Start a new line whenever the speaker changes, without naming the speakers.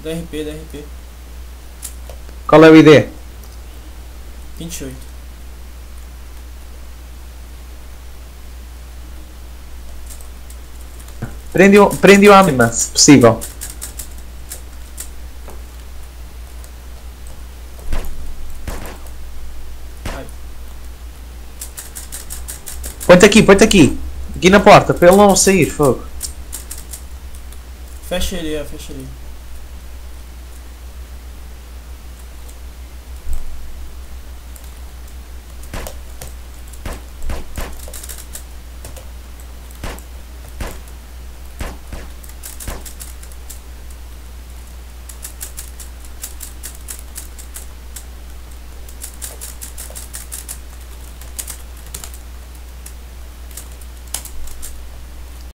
Dá RP, dá RP.
Qual é o ID?
28.
Prende-o à mima, se possível.
Ai.
Põe-te aqui, põe-te aqui. Aqui na porta, para ele não sair, fogo.
Fecha ele, fecha ele.